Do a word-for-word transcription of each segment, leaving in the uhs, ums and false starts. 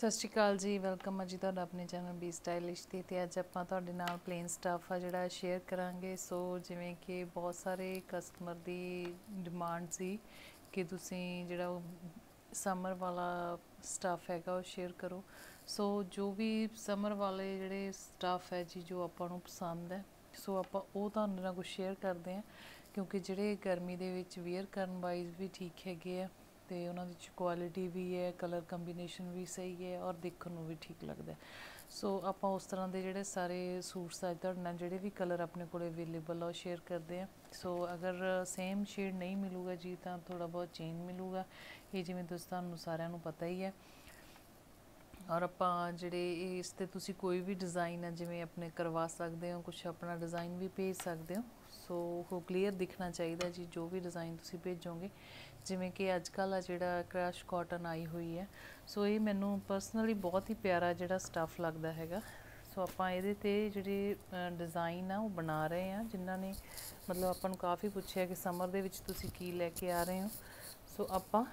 सत श्री अकाल जी, वेलकम है जी तुहाडा अपने चैनल बी स्टाइलिश दी। ते अज आपां तुहाडे नाल प्लेन स्टफ आ जिहड़ा शेयर करांगे। सो जिवें कि बहुत सारे कस्टमर दी डिमांड सी कि तुसीं जिहड़ा समर वाला स्टफ हैगा वो शेयर करो। सो जो भी समर वाले जिहड़े स्टफ है जी जो आपां नूं पसंद है, सो आपां ਉਹ ਤੁਹਾਡੇ ਨਾਲ कुछ शेयर करते हैं क्योंकि ਜਿਹੜੇ गर्मी ਦੇ ਵਿੱਚ ਵੇਅਰ ਕਰਨ ਵਾਈਜ਼ ਵੀ ਠੀਕ ਹੈਗੇ ਆ ਤੇ ਉਹਨਾਂ ਦੀ ਕੁਆਲਿਟੀ ਵੀ ਹੈ, ਕਲਰ ਕੰਬੀਨੇਸ਼ਨ ਵੀ ਸਹੀ ਹੈ ਔਰ ਦੇਖਣ ਨੂੰ ਵੀ ਠੀਕ ਲੱਗਦਾ। ਸੋ ਆਪਾਂ ਉਸ ਤਰ੍ਹਾਂ ਦੇ ਜਿਹੜੇ ਸਾਰੇ ਸੂਟਸ ਅੱਜ ਤੁਹਾਡੇ ਨਾਲ ਜਿਹੜੇ ਵੀ ਕਲਰ ਆਪਣੇ ਕੋਲ ਅਵੇਲੇਬਲ ਆ ਉਹ ਸ਼ੇਅਰ ਕਰਦੇ ਹਾਂ। ਸੋ ਅਗਰ ਸੇਮ ਸ਼ੇਡ ਨਹੀਂ ਮਿਲੂਗਾ ਜੀ ਤਾਂ ਥੋੜ੍ਹਾ ਬਹੁਤ ਚੇਂਜ ਮਿਲੂਗਾ, ਇਹ ਜਿਵੇਂ ਤੁਸੀਂ ਤੁਹਾਨੂੰ ਸਾਰਿਆਂ ਨੂੰ ਪਤਾ ਹੀ ਹੈ। ਔਰ ਆਪਾਂ ਜਿਹੜੇ ਇਸ 'ਤੇ ਤੁਸੀਂ ਕੋਈ ਵੀ ਡਿਜ਼ਾਈਨ ਹੈ ਜਿਵੇਂ ਆਪਣੇ ਕਰਵਾ ਸਕਦੇ ਹੋ, ਕੁਛ ਆਪਣਾ ਡਿਜ਼ਾਈਨ ਵੀ ਭੇਜ ਸਕਦੇ ਹੋ। ਸੋ ਉਹ ਕਲੀਅਰ ਦਿਖਣਾ ਚਾਹੀਦਾ ਜੀ ਜੋ ਵੀ ਡਿਜ਼ਾਈਨ ਤੁਸੀਂ ਭੇਜੋਗੇ। ਜਿਵੇਂ ਕਿ ਅੱਜ ਕੱਲ੍ਹ ਆ ਜਿਹੜਾ ਕ੍ਰਸ਼ ਕਾਟਨ ਆਈ ਹੋਈ ਹੈ, ਸੋ ਇਹ ਮੈਨੂੰ ਪਰਸਨਲੀ ਬਹੁਤ ਹੀ ਪਿਆਰਾ ਜਿਹੜਾ ਸਟੱਫ ਲੱਗਦਾ ਹੈਗਾ। ਸੋ ਆਪਾਂ ਇਹਦੇ 'ਤੇ ਜਿਹੜੇ ਡਿਜ਼ਾਈਨ ਆ ਉਹ ਬਣਾ ਰਹੇ ਹਾਂ, ਜਿਨ੍ਹਾਂ ਨੇ ਮਤਲਬ ਆਪਾਂ ਨੂੰ ਕਾਫੀ ਪੁੱਛਿਆ ਕਿ ਸਮਰ ਦੇ ਵਿੱਚ ਤੁਸੀਂ ਕੀ ਲੈ ਕੇ ਆ ਰਹੇ ਹੋ। ਸੋ ਆਪਾਂ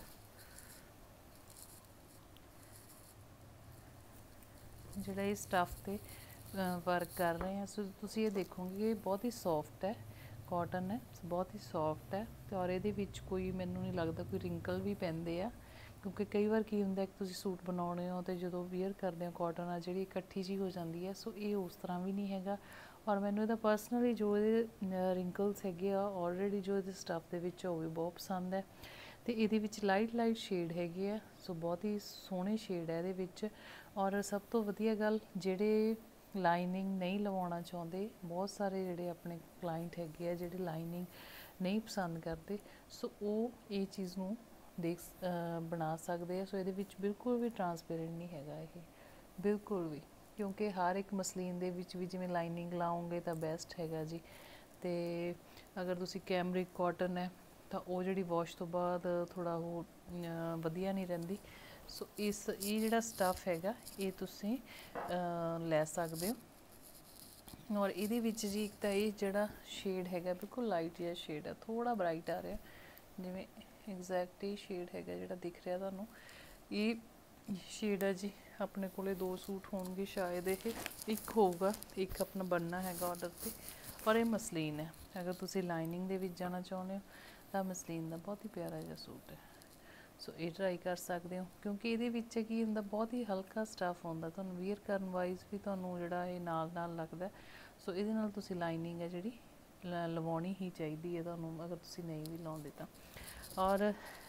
ਜਿਹੜਾ ਇਹ ਸਟੱਫ 'ਤੇ वर्क कर रहे हैं। सो तुसी ये देखोगे बहुत ही सॉफ्ट है, कॉटन है, बहुत ही सॉफ्ट है तो और ये कोई मैनू नहीं लगता कोई रिंकल भी पैंदे आ, क्योंकि कई बार की होंदा कि तुसी सूट बनाने हो तो जो वेयर करते हो कॉटन आ जी इकट्ठी जी हो जाती है। सो ये उस तरह भी नहीं हैगा और मैनू ये पर्सनली जो ये रिंकल्स है ऑलरेडी जो ये स्टफ के वो भी बहुत पसंद है। तो ये लाइट लाइट शेड हैगे आ, सो बहुत ही सोहने शेड है ये। और सब तो वधिया गल जेडे लाइनिंग नहीं लवाना चाहते, बहुत सारे जोड़े अपने क्लाइंट है जोड़े लाइनिंग नहीं पसंद करते, सो वो ये चीज़ में देख बना सकते हैं। सो ये बिल्कुल भी ट्रांसपेरेंट नहीं हैगा ये बिल्कुल भी, क्योंकि हर एक मसलीन दे विच भी जिवें लाइनिंग लाओगे तो बेस्ट हैगा जी। तो अगर तुसी कैमरिक कॉटन है तो वो जी वॉश तो बाद थोड़ा वो वधिया नहीं रहिंदी। सो इस ये जिहड़ा स्टफ हैगा ये तुसीं लै सकदे हो। और इहदे विच जी एक तां ये जिहड़ा शेड हैगा बिल्कुल लाइट जिहा शेड है, थोड़ा ब्राइट आ रहा जिवें एग्जैक्ट ही शेड हैगा जिहड़ा दिख रहा तुहानूं ये शेड है जी। अपने कोले दो सूट होणगे शायद, ये एक होगा एक अपना बनना हैगा ऑर्डर पे। और ये मसलीन है, अगर तुसीं लाइनिंग दे विच जाना चाहुंदे हो तां मसलीन दा बहुत ही प्यारा जिहा सूट है। सो ये ट्राई कर सकते हो क्योंकि ये की होंदा बहुत ही हल्का स्टफ होंदा, तुहानूं वेयर करन वाइज भी तुहानूं जिहड़ा ये नाल नाल लगदा। सो इहदे नाल तुसीं लाइनिंग है जिहड़ी लवाउणी ही चाहिदी है तुहानूं, अगर तुसीं नहीं भी लाउंदे तां। और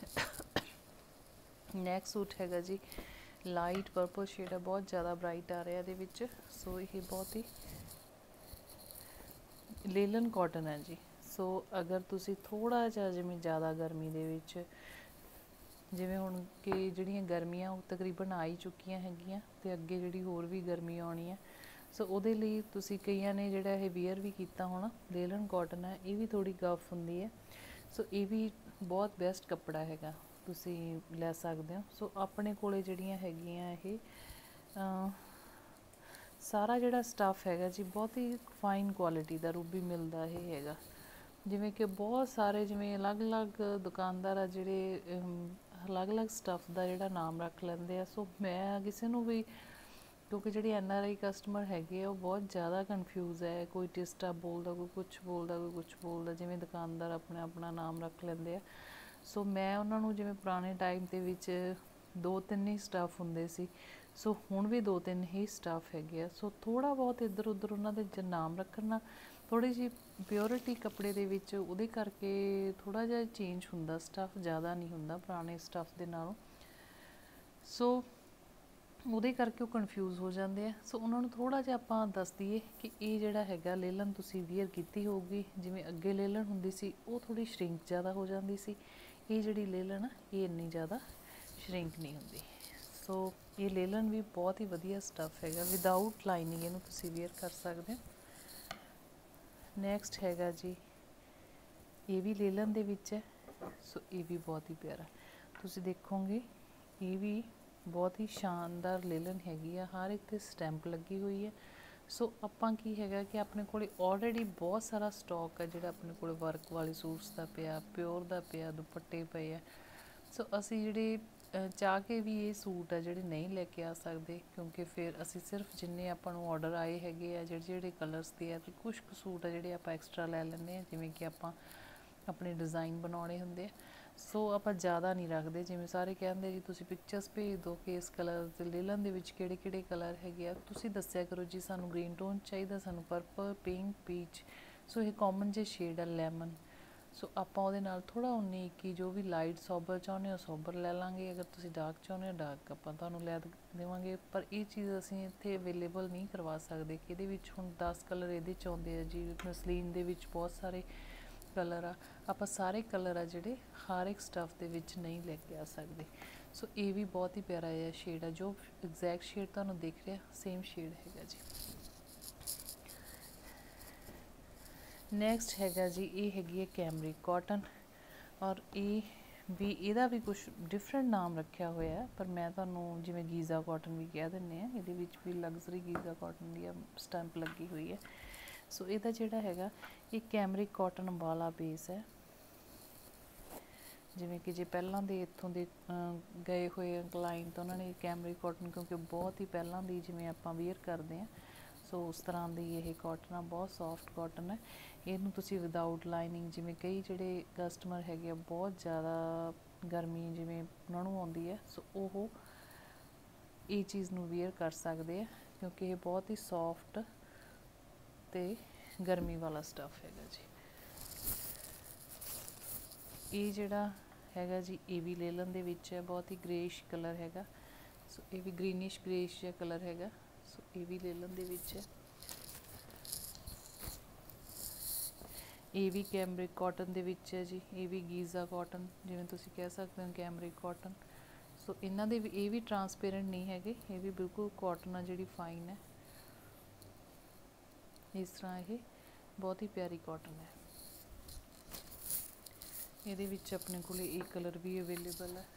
नैक्सट सूट हैगा जी लाइट पर्पल शेड है, बहुत ज़्यादा ब्राइट आ रहा है ये। सो ये बहुत ही लेलन कॉटन है जी। सो अगर तुसीं थोड़ा जिहा जिवें ज़्यादा गर्मी दे विच जिवें हुण कि जिहड़ियां गर्मियां वो तकरीबन आ ही चुकियां हैगियां ते अगे जिहड़ी होर भी गर्मी आउणी है। सो उहदे लई तुसीं कईयां ने जिहड़ा ये वेयर भी कीता होना, लेलन कॉटन है, ये भी थोड़ी गफ हुंदी है। सो ये भी बहुत बेस्ट कपड़ा हैगा, तुसीं लै सकदे हो। सो अपने कोले जिहड़ियां हैगियां ये सारा जिहड़ा स्टफ हैगा जी बहुत ही फाइन क्वालिटी दा रूबी मिल दा ये हैगा। जिवें कि बहुत सारे जिवें अलग अलग दुकानदार आ जिहड़े अलग अलग स्टफ का जोड़ा नाम रख लेंदे आ। सो मैं किसी नूं भी, क्योंकि जी एन आर आई कस्टमर हैगे वो बहुत ज़्यादा कन्फ्यूज़ है, कोई टिस्टा बोलता, कोई कुछ बोलता, कोई कुछ बोलता, जिवें दुकानदार अपना अपना नाम रख लेंदे आ। सो मैं उन्होंने जिवें पुराने टाइम के विच दो तीन ही स्टफ हुंदे सी, सो हुण भी दो तीन ही स्टफ हैगे। सो थोड़ा बहुत इधर उधर उन्होंने नाम रखना, थोड़ी जी प्योरिटी कपड़े दे विच उहदे करके थोड़ा जिहा चेंज हुंदा, स्टफ ज़्यादा नहीं हुंदा पुराने स्टफ दे नालों। सो उहदे करके वो कन्फ्यूज़ हो जाते हैं। सो उन्होंने थोड़ा जिहा आपां दस दईए कि ये जिहड़ा हैगा लेलन तुसीं वेयर कीती होगी, जिवें अगे लेलन हुंदी सी वो थोड़ी श्रिंक ज़्यादा हो जाती सी, ये जिहड़ी लेलन आ ये इन्नी ज़्यादा श्रिंक नहीं हुंदी। सो ये लेलन भी बहुत ही वधिया स्टफ हैगा, विदाउट लाइनिंग इहनूं तुसीं वेयर कर सकदे हो। नैक्सट हैगा जी ये भी लेलन दे विच है। सो ये भी बहुत ही प्यारा, तुसीं देखोगे ये भी बहुत ही शानदार लेलन हैगी आ, हर एक ते स्टैंप लगी हुई है। सो आपां की हैगा कि अपने कोले ऑलरेडी बहुत सारा स्टॉक है जिहड़ा अपने कोले वर्क वाले सूट्स दा पिया, प्योर दा पिया, दुपट्टे पे है। सो असी जिहड़े ਚਾਹ ਕੇ ਵੀ ਇਹ ਸੂਟ ਆ ਜਿਹੜੇ ਨਹੀਂ ਲੈ ਕੇ ਆ ਸਕਦੇ, ਕਿਉਂਕਿ ਫਿਰ ਅਸੀਂ ਸਿਰਫ ਜਿੰਨੇ ਆਪਾਂ ਨੂੰ ਆਰਡਰ ਆਏ ਹੈਗੇ ਆ ਜਿਹੜੇ ਜਿਹੜੇ ਕਲਰਸ ਦੇ ਆ, ਅਤੇ ਕੁਛ ਕੁ ਸੂਟ ਆ ਜਿਹੜੇ ਆਪਾਂ ਐਕਸਟਰਾ ਲੈ ਲੈਂਦੇ ਹਾਂ, ਜਿਵੇਂ ਕਿ ਆਪਾਂ ਆਪਣੇ ਡਿਜ਼ਾਈਨ ਬਣਾਉਣੇ ਹੁੰਦੇ ਆ। ਸੋ ਆਪਾਂ ਜ਼ਿਆਦਾ ਨਹੀਂ ਰੱਖਦੇ, ਜਿਵੇਂ ਸਾਰੇ ਕਹਿੰਦੇ ਜੀ ਤੁਸੀਂ ਪਿਕਚਰਸ ਭੇਜ ਦਿਓ ਕਿ ਇਸ ਕਲਰ ਦੇ ਲੇਲਨ ਦੇ ਵਿੱਚ ਕਿਹੜੇ ਕਿਹੜੇ ਕਲਰ ਹੈਗੇ ਆ, ਤੁਸੀਂ ਦੱਸਿਆ ਕਰੋ ਜੀ ਸਾਨੂੰ ਗ੍ਰੀਨ ਟੋਨ ਚਾਹੀਦਾ, ਸਾਨੂੰ ਪਰਪਲ, ਪਿੰਕ, ਪੀਚ। ਸੋ ਇਹ ਕਾਮਨ ਜੇ ਸ਼ੇਡ ਆ ਲੈਮਨ। ਸੋ ਆਪਾਂ ਉਹਦੇ ਨਾਲ ਥੋੜ੍ਹਾ ਉਨੀ ਇੱਕੀ ਜੋ ਵੀ ਲਾਈਟ ਸੋਬਰ ਚਾਹੁੰਦੇ ਹੋ ਸੋਬਰ ਲੈ ਲਾਂਗੇ, ਅਗਰ ਤੁਸੀਂ ਡਾਰਕ ਚਾਹੁੰਦੇ ਹੋ ਡਾਰਕ ਆਪਾਂ ਤੁਹਾਨੂੰ ਲੈ ਦੇਵਾਂਗੇ। ਪਰ ਇਹ ਚੀਜ਼ ਅਸੀਂ ਇੱਥੇ ਅਵੇਲੇਬਲ ਨਹੀਂ ਕਰਵਾ ਸਕਦੇ ਕਿ ਇਹਦੇ ਵਿੱਚ ਹੁਣ ਦਸ ਕਲਰ ਇਹਦੇ 'ਚ ਆਉਂਦੇ ਆ ਜੀ, ਮਸਲੀਨ ਦੇ ਵਿੱਚ ਬਹੁਤ ਸਾਰੇ ਕਲਰ ਆ, ਆਪਾਂ ਸਾਰੇ ਕਲਰ ਆ ਜਿਹੜੇ ਹਰ ਇੱਕ ਸਟੱਫ ਦੇ ਵਿੱਚ ਨਹੀਂ ਲੈ ਕੇ ਆ ਸਕਦੇ। ਸੋ ਇਹ ਵੀ ਬਹੁਤ ਹੀ ਪਿਆਰਾ ਜਿਹਾ ਸ਼ੇਡ ਆ, ਜੋ ਐਗਜ਼ੈਕਟ ਸ਼ੇਡ ਤੁਹਾਨੂੰ ਦਿਖ ਰਿਹਾ ਸੇਮ ਸ਼ੇਡ ਹੈਗਾ ਜੀ। ਨੈਕਸਟ ਹੈਗਾ ਜੀ, ਇਹ ਹੈਗੀ ਹੈ ਕੈਮਰਿਕ ਕਾਟਨ, ਔਰ ਇਹ ਵੀ ਇਹਦਾ ਵੀ ਕੁਛ ਡਿਫਰੈਂਟ ਨਾਮ ਰੱਖਿਆ ਹੋਇਆ, ਪਰ ਮੈਂ ਤੁਹਾਨੂੰ ਜਿਵੇਂ ਗੀਜ਼ਾ ਕਾਟਨ ਵੀ ਕਹਿ ਦਿੰਦੇ ਹਾਂ, ਇਹਦੇ ਵਿੱਚ ਵੀ ਲਗਜ਼ਰੀ ਗੀਜ਼ਾ ਕਾਟਨ ਦੀ ਸਟੈਂਪ ਲੱਗੀ ਹੋਈ ਹੈ। ਸੋ ਇਹਦਾ ਜਿਹੜਾ ਹੈਗਾ ਇਹ ਕੈਮਰਿਕ ਕਾਟਨ ਵਾਲਾ ਬੇਸ ਹੈ, ਜਿਵੇਂ ਕਿ ਜੇ ਪਹਿਲਾਂ ਦੇ ਇੱਥੋਂ ਦੇ ਗਏ ਹੋਏ ਕਲਾਇੰਟ ਉਹਨਾਂ ਨੇ ਕੈਮਰਿਕ ਕਾਟਨ, ਕਿਉਂਕਿ ਬਹੁਤ ਹੀ ਪਹਿਲਾਂ ਦੀ ਜਿਵੇਂ ਆਪਾਂ ਵੇਅਰ ਕਰਦੇ ਹਾਂ, ਸੋ ਉਸ ਤਰ੍ਹਾਂ ਦੀ ਇਹ ਕਾਟਨ ਆ, ਬਹੁਤ ਸੌਫਟ ਕਾਟਨ ਹੈ। ਇਹਨੂੰ ਤੁਸੀਂ ਵਿਦਾਊਟ ਲਾਈਨਿੰਗ, ਜਿਵੇਂ ਕਈ ਜਿਹੜੇ ਕਸਟਮਰ ਹੈਗੇ ਆ ਬਹੁਤ ਜ਼ਿਆਦਾ ਗਰਮੀ ਜਿਵੇਂ ਉਹਨਾਂ ਨੂੰ ਆਉਂਦੀ ਹੈ, ਸੋ ਉਹ ਇਹ ਚੀਜ਼ ਨੂੰ ਵੇਅਰ ਕਰ ਸਕਦੇ ਆ, ਕਿਉਂਕਿ ਇਹ ਬਹੁਤ ਹੀ ਸੌਫਟ ਅਤੇ ਗਰਮੀ ਵਾਲਾ ਸਟੱਫ ਹੈਗਾ ਜੀ। ਇਹ ਜਿਹੜਾ ਹੈਗਾ ਜੀ ਇਹ ਵੀ ਲੇਲਨ ਦੇ ਵਿੱਚ ਹੈ, ਬਹੁਤ ਹੀ ਗ੍ਰੇਇਸ਼ ਕਲਰ ਹੈਗਾ, ਸੋ ਇਹ ਵੀ ਗ੍ਰੀਨਿਸ਼ ਗ੍ਰੇਇਸ਼ ਜਿਹਾ ਕਲਰ ਹੈਗਾ, ਸੋ ਇਹ ਵੀ ਲੇਲਨ ਦੇ ਵਿੱਚ ਹੈ। ਇਹ ਵੀ ਕੈਮਰਿਕ ਕਾਟਨ ਦੇ ਵਿੱਚ ਹੈ ਜੀ, ਇਹ ਵੀ ਗੀਜ਼ਾ ਕਾਟਨ ਜਿਵੇਂ ਤੁਸੀਂ ਕਹਿ ਸਕਦੇ ਹੋ ਕੈਮਰਿਕ ਕਾਟਨ। ਸੋ ਇਹਨਾਂ ਦੇ ਵੀ ਇਹ ਵੀ ਟਰਾਂਸਪੇਰੈਂਟ ਨਹੀਂ ਹੈਗੇ, ਇਹ ਵੀ ਬਿਲਕੁਲ ਕਾਟਨ ਆ ਜਿਹੜੀ ਫਾਈਨ ਹੈ, ਇਸ ਤਰ੍ਹਾਂ ਇਹ ਬਹੁਤ ਹੀ ਪਿਆਰੀ ਕਾਟਨ ਹੈ। ਇਹਦੇ ਵਿੱਚ ਆਪਣੇ ਕੋਲ ਇਹ ਕਲਰ ਵੀ ਅਵੇਲੇਬਲ ਹੈ,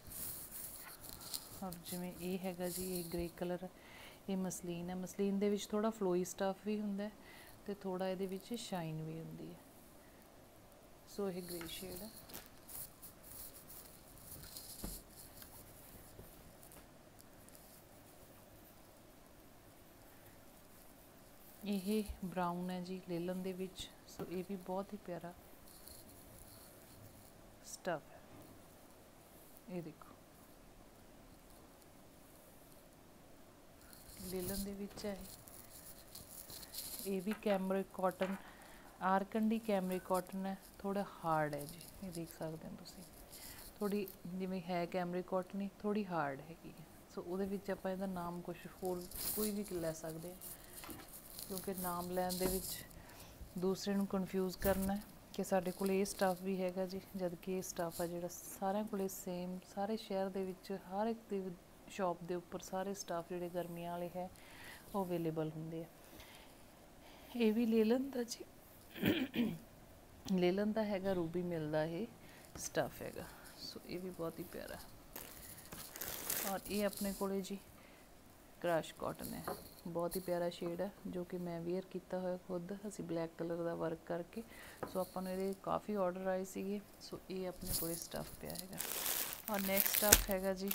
ਔਰ ਜਿਵੇਂ ਇਹ ਹੈਗਾ ਜੀ ਇਹ ਗ੍ਰੇ ਕਲਰ ਹੈ, ਇਹ ਮਸਲੀਨ ਹੈ। ਮਸਲੀਨ ਦੇ ਵਿੱਚ ਥੋੜ੍ਹਾ ਫਲੋਈ ਸਟੱਫ ਵੀ ਹੁੰਦਾ ਅਤੇ ਥੋੜ੍ਹਾ ਇਹਦੇ ਵਿੱਚ ਸ਼ਾਈਨ ਵੀ ਹੁੰਦੀ ਹੈ। ਸੋ ਇਹ ਗ੍ਰੇ ਸ਼ੇਡ ਹੈ। ਇਹ ਬਰਾਊਨ ਹੈ ਜੀ ਲੇਲਨ ਦੇ ਵਿੱਚ, ਸੋ ਇਹ ਵੀ ਬਹੁਤ ਹੀ ਪਿਆਰਾ ਸਟੱਫ ਹੈ। ਇਹ ਦੇਖੋ ਲੇਲਨ ਦੇ ਵਿੱਚ ਹੈ, ਇਹ ਵੀ cambric cotton, organdy cambric cotton ਹੈ, ਥੋੜਾ ਹਾਰਡ ਹੈ ਜੀ, ਇਹ ਦੇਖ ਸਕਦੇ ਹੋ ਤੁਸੀਂ, ਥੋੜੀ ਜਿਵੇਂ ਹੈ ਕੈਮਰਿਕ ਕਾਟਨ ਹੀ ਥੋੜੀ ਹਾਰਡ ਹੈਗੀ ਹੈ। ਸੋ ਉਹਦੇ ਵਿੱਚ ਆਪਾਂ ਇਹਦਾ ਨਾਮ ਕੁਛ ਹੋਰ ਕੋਈ ਵੀ ਲੈ ਸਕਦੇ ਹਾਂ, ਕਿਉਂਕਿ ਨਾਮ ਲੈਣ ਦੇ ਵਿੱਚ ਦੂਸਰੇ ਨੂੰ ਕਨਫਿਊਜ਼ ਕਰਨਾ ਕਿ ਸਾਡੇ ਕੋਲ ਇਹ ਸਟੱਫ ਵੀ ਹੈਗਾ ਜੀ, ਜਦ ਕਿ ਇਹ ਸਟੱਫ ਆ ਜਿਹੜਾ ਸਾਰਿਆਂ ਕੋਲ ਸੇਮ, ਸਾਰੇ ਸ਼ਹਿਰ ਦੇ ਵਿੱਚ ਹਰ ਇੱਕ ਦੀ ਸ਼ੌਪ ਦੇ ਉੱਪਰ ਸਾਰੇ ਸਟੱਫ ਜਿਹੜੇ ਗਰਮੀਆਂ ਵਾਲੇ ਹੈ ਉਹ ਅਵੇਲੇਬਲ ਹੁੰਦੇ ਆ। ਇਹ ਵੀ ਲੇਲਨ ਦਾ ਜੀ, ਲੇਲਨ ਦਾ ਹੈਗਾ, ਰੂਬੀ ਮਿਲਦਾ ਇਹ ਸਟੱਫ ਹੈਗਾ, ਸੋ ਇਹ ਵੀ ਬਹੁਤ ਹੀ ਪਿਆਰਾ। ਔਰ ਇਹ ਆਪਣੇ ਕੋਲੇ ਜੀ ਕ੍ਰਸ਼ ਕਾਟਨ ਹੈ, ਬਹੁਤ ਹੀ ਪਿਆਰਾ ਸ਼ੇਡ ਹੈ, ਜੋ ਕਿ ਮੈਂ ਵੇਅਰ ਕੀਤਾ ਹੋਇਆ ਖੁਦ, ਅਸੀਂ ਬਲੈਕ ਕਲਰ ਦਾ ਵਰਕ ਕਰਕੇ। ਸੋ ਆਪਾਂ ਨੂੰ ਇਹਦੇ ਕਾਫੀ ਆਰਡਰ ਆਏ ਸੀਗੇ, ਸੋ ਇਹ ਆਪਣੇ ਕੋਲੇ ਸਟੱਫ ਪਿਆ ਹੈਗਾ। ਔਰ ਨੈਕਸਟ ਸਟੱਫ ਹੈਗਾ ਜੀ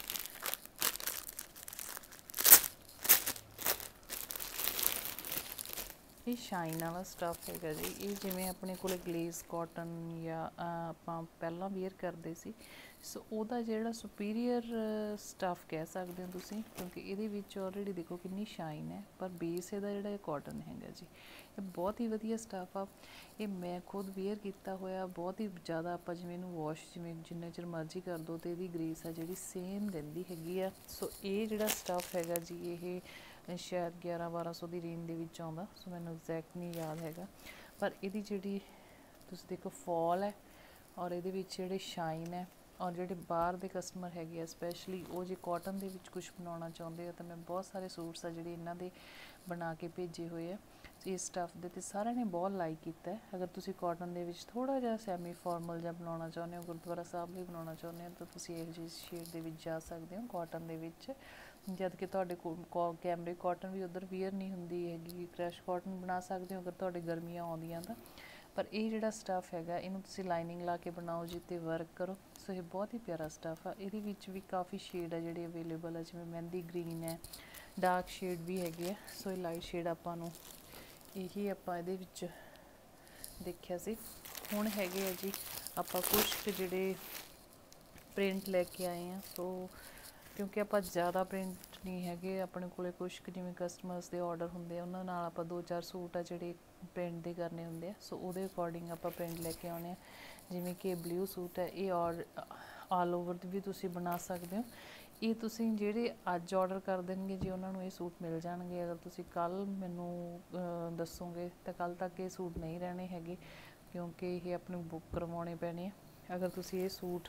ਇਹ ਸ਼ਾਈਨ ਵਾਲਾ ਸਟੱਫ ਹੈਗਾ ਜੀ। ਇਹ ਜਿਵੇਂ ਆਪਣੇ ਕੋਲੇ ਗਲੇਜ਼ ਕਾਟਨ ਜਾਂ ਆਪਾਂ ਪਹਿਲਾਂ ਵੇਅਰ ਕਰਦੇ ਸੀ, ਸੋ ਉਹਦਾ ਜਿਹੜਾ ਸੁਪੀਰੀਅਰ ਸਟੱਫ ਕਹਿ ਸਕਦੇ ਹੋ ਤੁਸੀਂ, ਕਿਉਂਕਿ ਇਹਦੇ ਵਿੱਚ ਆਲਰੇਡੀ ਦੇਖੋ ਕਿੰਨੀ ਸ਼ਾਈਨ ਹੈ, ਪਰ ਬੇਸ ਇਹਦਾ ਜਿਹੜਾ ਕਾਟਨ ਹੈਗਾ ਜੀ, ਇਹ ਬਹੁਤ ਹੀ ਵਧੀਆ ਸਟੱਫ ਆ। ਇਹ ਮੈਂ ਖੁਦ ਵੇਅਰ ਕੀਤਾ ਹੋਇਆ, ਬਹੁਤ ਹੀ ਜ਼ਿਆਦਾ ਆਪਾਂ ਜਿਵੇਂ ਇਹਨੂੰ ਵਾਸ਼ ਜਿਵੇਂ ਜਿੰਨੇ ਚਿਰ ਮਰਜ਼ੀ ਕਰ ਦਿਓ ਅਤੇ ਇਹਦੀ ਗ੍ਰੇਸ ਆ ਜਿਹੜੀ ਸੇਮ ਰਹਿੰਦੀ ਹੈਗੀ ਆ। ਸੋ ਇਹ ਜਿਹੜਾ ਸਟੱਫ ਹੈਗਾ ਜੀ ਇਹ ਸ਼ਾਇਦ ਗਿਆਰਾਂ ਬਾਰਾਂ ਸੌ ਦੀ ਰੇਂਜ ਦੇ ਵਿੱਚ ਆਉਂਦਾ, ਸੋ ਮੈਨੂੰ ਐਗਜ਼ੈਕਟ ਨਹੀਂ ਯਾਦ ਹੈਗਾ, ਪਰ ਇਹਦੀ ਜਿਹੜੀ ਤੁਸੀਂ ਦੇਖੋ ਫੋਲ ਹੈ, ਔਰ ਇਹਦੇ ਵਿੱਚ ਜਿਹੜੇ ਸ਼ਾਈਨ ਹੈ, ਔਰ ਜਿਹੜੇ ਬਾਹਰ ਦੇ ਕਸਟਮਰ ਹੈਗੇ ਆ ਸਪੈਸ਼ਲੀ ਉਹ ਜੇ ਕਾਟਨ ਦੇ ਵਿੱਚ ਕੁਛ ਬਣਾਉਣਾ ਚਾਹੁੰਦੇ ਆ, ਤਾਂ ਮੈਂ ਬਹੁਤ ਸਾਰੇ ਸੂਟਸ ਆ ਜਿਹੜੇ ਇਹਨਾਂ ਦੇ ਬਣਾ ਕੇ ਭੇਜੇ ਹੋਏ ਆ ਇਸ ਸਟੱਫ ਦੇ, ਅਤੇ ਸਾਰਿਆਂ ਨੇ ਬਹੁਤ ਲਾਈਕ ਕੀਤਾ। ਅਗਰ ਤੁਸੀਂ ਕਾਟਨ ਦੇ ਵਿੱਚ ਥੋੜ੍ਹਾ ਜਿਹਾ ਸੈਮੀ ਫਾਰਮਲ ਜਿਹਾ ਬਣਾਉਣਾ ਚਾਹੁੰਦੇ ਹੋ, ਗੁਰਦੁਆਰਾ ਸਾਹਿਬ ਲਈ ਬਣਾਉਣਾ ਚਾਹੁੰਦੇ ਹੋ, ਤਾਂ ਤੁਸੀਂ ਇਹੋ ਜਿਹੀ ਸ਼ੇਡ ਦੇ ਵਿੱਚ ਜਾ ਸਕਦੇ ਹੋ ਕਾਟਨ ਦੇ ਵਿੱਚ, ਜਦ ਕਿ ਤੁਹਾਡੇ ਕੋਲ ਕੈਮਰਿਕ ਕਾਟਨ ਵੀ ਉੱਧਰ ਵੀਅਰ ਨਹੀਂ ਹੁੰਦੀ ਹੈਗੀ। ਕ੍ਰਸ਼ ਕਾਟਨ ਬਣਾ ਸਕਦੇ ਹੋ ਅਗਰ ਤੁਹਾਡੇ ਗਰਮੀਆਂ ਆਉਂਦੀਆਂ ਤਾਂ, पर ये जिहड़ा स्टफ हैगा इनू तुसीं लाइनिंग ला के बनाओ जी ते वर्क करो। सो ये बहुत ही प्यारा स्टफ आ। इहदे विच भी काफ़ी शेड है जिहड़ी अवेलेबल है, जिवें मेहंदी ग्रीन है, डार्क शेड भी हैगी है। सो ये लाइट शेड आपां नूं यही आपां इहदे विच देखिया सी। हुण हैगे आ जी आपां कुछ क जिहड़े प्रिंट लैके आए हैं। सो क्योंकि आप ज़्यादा प्रिंट नहीं है अपने को कुछ जिमें कस्टमर्स के ऑर्डर होंगे उन्होंने आप दो चार सूट आ जोड़े प्रिंट के करने होंगे। सो वो अकॉर्डिंग आप प्रिंट लैके आने जिमें कि ब्लू सूट है ये और ऑल ओवर भी तुसी बना सकते हो। ये तुसी जेडे अज ऑर्डर कर देंगे जी उन्होंने ये सूट मिल जाएंगे। अगर तुसी कल मैनू दसोगे तो कल तक ये सूट नहीं रहने हैगे क्योंकि ये अपने बुक करवाने पैने। अगर तुसी ये सूट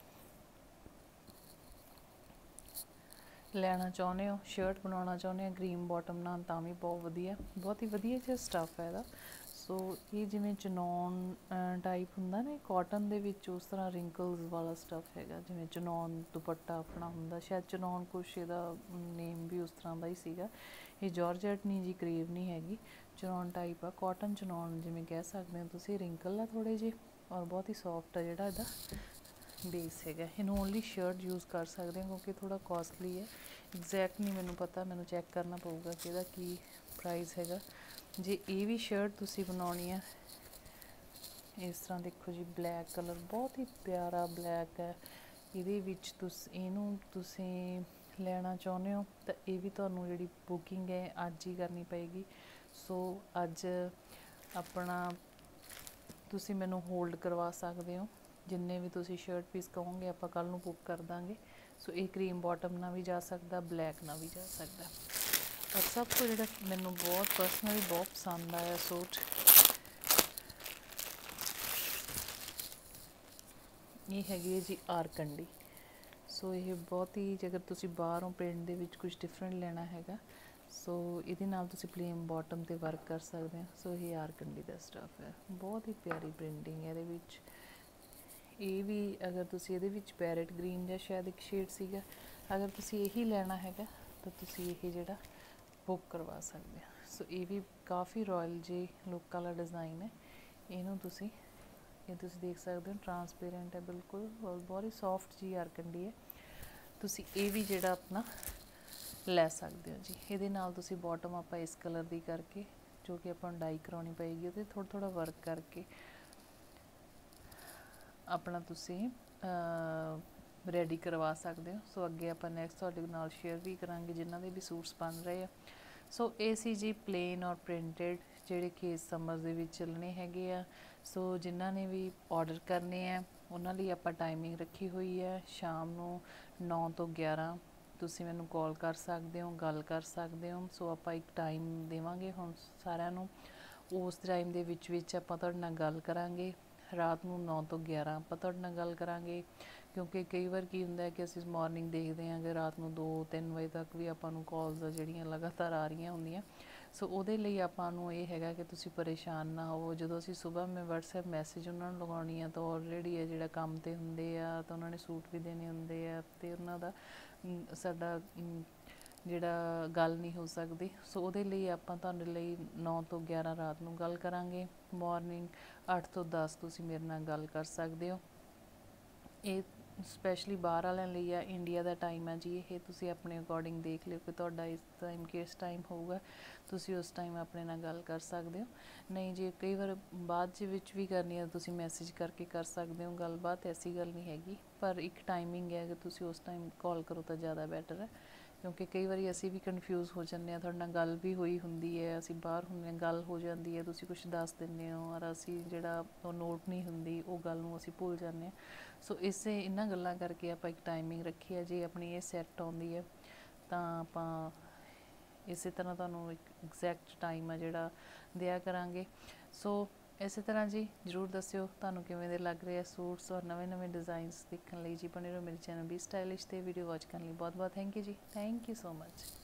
ਲੈਣਾ ਚਾਹੁੰਦੇ ਹੋ, शर्ट बनाना चाਹੁੰਦੇ हो ग्रीन बॉटम ਨਾਲ ਤਾਂ ਵੀ बहुत ਵਧੀਆ, बहुत ही ਵਧੀਆ ਜਿਹਾ ਸਟੱਫ ਹੈ ਇਹਦਾ। ਸੋ ਇਹ ਜਿਵੇਂ ਚਨੌਨ ਟਾਈਪ ਹੁੰਦਾ ਨਾ ਕਾਟਨ ਦੇ ਵਿੱਚ ਉਸ ਤਰ੍ਹਾਂ ਰਿੰਕਲਸ ਵਾਲਾ ਸਟੱਫ ਹੈਗਾ, ਜਿਵੇਂ ਚਨੌਨ ਦੁਪੱਟਾ ਆਪਣਾ ਹੁੰਦਾ, ਸ਼ਾਇਦ ਚਨੌਨ ਕੁਛ ਇਹਦਾ ਨੇਮ ਵੀ ਉਸ ਤਰ੍ਹਾਂ ਦਾ ਹੀ ਸੀਗਾ। ਇਹ ਜਾਰਜਟ ਨਹੀਂ ਜੀ, ਕਰੀਬ ਨਹੀਂ ਹੈਗੀ, ਚਨੌਨ ਟਾਈਪ ਆ, ਕਾਟਨ ਚਨੌਨ ਜਿਵੇਂ ਕਹਿ ਸਕਦੇ ਹੋ ਤੁਸੀਂ। ਰਿੰਕਲ ਆ ਥੋੜ੍ਹੇ ਜਿਹੇ ਔਰ ਬਹੁਤ ਹੀ ਸੌਫਟ ਆ ਜਿਹੜਾ ਇਹਦਾ बेस है। इनू ओनली शर्ट यूज़ कर सकते हैं क्योंकि थोड़ा कॉस्टली है। एग्जैक्ट नहीं मैनू पता, मैनू चैक करना पऊगा कि इहदा की प्राइस है। जे ये भी शर्ट तुसी बनानी है इस तरह देखो जी, ब्लैक कलर बहुत ही प्यारा ब्लैक है। इहदे विच तुस इनू तुसी लेना चाहुंदे हो तो ये भी तुहानू जिहड़ी बुकिंग है अज ही करनी पेगी। सो अज अपना तुसी मैनू होल्ड करवा सकते हो, जिन्ने भी तुसी शर्ट पीस कहोगे आप कल नूं बुक कर देंगे। सो ये क्रीम बॉटम ना भी जा सकता, ब्लैक ना भी जा सकता। और सब को जो मैनू बहुत पर्सनली बहुत पसंद आया सूट ये हैगी है जी आरकंडी। सो ये बहुत ही अगर तुसी बाहरों प्रिंट दे विच कुछ डिफरेंट लेना हैगा सो इहदे नाल तुसी प्लेन बॉटम ते वर्क कर सकते हो। सो ये आरकंडी का स्टफ है, बहुत ही प्यारी प्रिंटिंग है इहदे विच। ये भी अगर तुसी इहदे विच पैरेट ग्रीन या शायद एक शेड सीगा, अगर तुसी यही लेना हैगा तो तुसी ये जिहड़ा बुक करवा सकते हो। सो ये भी काफ़ी रॉयल जी लुक वाला डिज़ाइन है। इनू तुसी ये तुसी देख सकते हो, ट्रांसपेरेंट है बिल्कुल और बहुत ही सॉफ्ट जी आरकंडी है। तुसी ये भी जिहड़ा अपना लै सकते हो जी। इहदे नाल तुसी बॉटम आपां इस कलर दी करके जो कि आपां डाई कराउणी पएगी उहते थोड़ा थोड़ा वर्क करके अपना तुसी रेडी करवा सकते हो। सो अगे आप नैक्सट तुहाडे नाल शेयर भी करांगे जिन्हां दे भी सूट्स बन रहे हैं। सो ये सी जी प्लेन और प्रिंटेड जिहड़े कि समर दे विच चलने हैगे आ। सो जिन्हां ने भी ऑर्डर करने हैं उन्हां लई आपां टाइमिंग रखी हुई है शाम नूं नौ तो ग्यारह। तुसी मैनूं कॉल कर सकते हो, गल कर सकते हो। सो आपां एक टाइम देवांगे हुण सारिआं नूं, उस टाइम दे विच विच आपां तुहाडे नाल गल करांगे। रात नूं नौ तो ग्यारह आपां तुहाडे नाल गल करांगे क्योंकि कई बार की हुंदा है कि असीं मॉर्निंग देखते हैं कि रात नूं दो तीन बजे तक भी आपां नूं कॉल्स जिहड़ियां लगातार आ रहीआं हुंदियां। सो ਉਹਦੇ ਲਈ ਆਪਾਂ ਨੂੰ ਇਹ ਹੈਗਾ ਕਿ ਤੁਸੀਂ ਪਰੇਸ਼ਾਨ ਨਾ ਹੋਵੋ। ਜਦੋਂ ਅਸੀਂ ਸਵੇਰ ਮੈਂ WhatsApp ਮੈਸੇਜ ਉਹਨਾਂ ਨੂੰ ਲਗਾਉਣੀ ਆ ਤਾਂ ਆਲਰੇਡੀ ਹੈ ਜਿਹੜਾ ਕੰਮ ਤੇ ਹੁੰਦੇ ਆ ਤਾਂ ਉਹਨਾਂ ਨੇ ਸੂਟ ਵੀ ਦੇਣੇ ਹੁੰਦੇ ਆ ਤੇ ਉਹਨਾਂ ਦਾ ਸਾਡਾ ਜਿਹੜਾ ਗੱਲ ਨਹੀਂ ਹੋ ਸਕਦੀ। ਸੋ ਉਹਦੇ ਲਈ ਆਪਾਂ ਤੁਹਾਡੇ ਲਈ ਨੌ ਤੋਂ ਗਿਆਰਾਂ ਰਾਤ ਨੂੰ ਗੱਲ ਕਰਾਂਗੇ। ਮਾਰਨਿੰਗ ਅੱਠ ਤੋਂ ਦਸ ਤੁਸੀਂ ਮੇਰੇ ਨਾਲ ਗੱਲ ਕਰ ਸਕਦੇ ਹੋ। ਇਹ ਸਪੈਸ਼ਲੀ ਬਾਹਰ ਵਾਲਿਆਂ ਲਈ ਆ, ਇੰਡੀਆ ਦਾ ਟਾਈਮ ਹੈ ਜੀ ਇਹ। ਤੁਸੀਂ ਆਪਣੇ ਅਕੋਰਡਿੰਗ ਦੇਖ ਲਿਓ ਕਿ ਤੁਹਾਡਾ ਇਸ ਟਾਈਮ ਕਿਸ ਟਾਈਮ ਹੋਊਗਾ, ਤੁਸੀਂ ਉਸ ਟਾਈਮ ਆਪਣੇ ਨਾਲ ਗੱਲ ਕਰ ਸਕਦੇ ਹੋ। ਨਹੀਂ ਜੇ ਕਈ ਵਾਰ ਬਾਅਦ ਦੇ ਵਿੱਚ ਵੀ ਕਰਨੀ ਹੈ ਤੁਸੀਂ ਮੈਸੇਜ ਕਰਕੇ ਕਰ ਸਕਦੇ ਹੋ ਗੱਲਬਾਤ, ਐਸੀ ਗੱਲ ਨਹੀਂ ਹੈਗੀ। ਪਰ ਇੱਕ ਟਾਈਮਿੰਗ ਹੈ, ਅਗਰ ਤੁਸੀਂ ਉਸ ਟਾਈਮ ਕਾਲ ਕਰੋ ਤਾਂ ਜ਼ਿਆਦਾ ਬੈਟਰ ਹੈ ਕਿਉਂਕਿ ਕਈ ਵਾਰੀ ਅਸੀਂ ਵੀ ਕਨਫਿਊਜ਼ ਹੋ ਜਾਂਦੇ ਹਾਂ। ਤੁਹਾਡੇ ਨਾਲ ਗੱਲ ਵੀ ਹੋਈ ਹੁੰਦੀ ਹੈ, ਅਸੀਂ ਬਾਹਰ ਹੁੰਦੇ ਹਾਂ, ਗੱਲ ਹੋ ਜਾਂਦੀ ਹੈ, ਤੁਸੀਂ ਕੁਛ ਦੱਸ ਦਿੰਦੇ ਹੋ ਔਰ ਅਸੀਂ ਜਿਹੜਾ ਉਹ ਨੋਟ ਨਹੀਂ ਹੁੰਦੀ ਉਹ ਗੱਲ ਨੂੰ ਅਸੀਂ ਭੁੱਲ ਜਾਂਦੇ ਹਾਂ। ਸੋ ਇਸੇ ਇਹਨਾਂ ਗੱਲਾਂ ਕਰਕੇ ਆਪਾਂ ਇੱਕ ਟਾਈਮਿੰਗ ਰੱਖੀ ਹੈ। ਜੇ ਆਪਣੀ ਇਹ ਸੈੱਟ ਆਉਂਦੀ ਹੈ ਤਾਂ ਆਪਾਂ ਇਸੇ ਤਰ੍ਹਾਂ ਤੁਹਾਨੂੰ ਇੱਕ ਐਗਜ਼ੈਕਟ ਟਾਈਮ ਆ ਜਿਹੜਾ ਦਿਆ ਕਰਾਂਗੇ। ਸੋ ਇਸੇ ਤਰ੍ਹਾਂ ਜੀ ਜ਼ਰੂਰ ਦੱਸਿਓ ਤੁਹਾਨੂੰ ਕਿਵੇਂ ਦੇ ਲੱਗ ਰਹੇ ਆ ਸੂਟਸ ਔਰ ਨਵੇਂ ਨਵੇਂ ਡਿਜ਼ਾਈਨਸ ਦੇਖਣ ਲਈ ਜੀ ਬਣੇ ਰਹੋ ਮੇਰੇ ਚੈਨਲ ਬੀ ਸਟਾਈਲਿਸ਼ 'ਤੇ। ਵੀਡੀਓ ਵਾਚ ਕਰਨ ਲਈ ਬਹੁਤ ਬਹੁਤ ਥੈਂਕ ਯੂ ਜੀ, ਥੈਂਕ ਯੂ ਸੋ ਮਚ।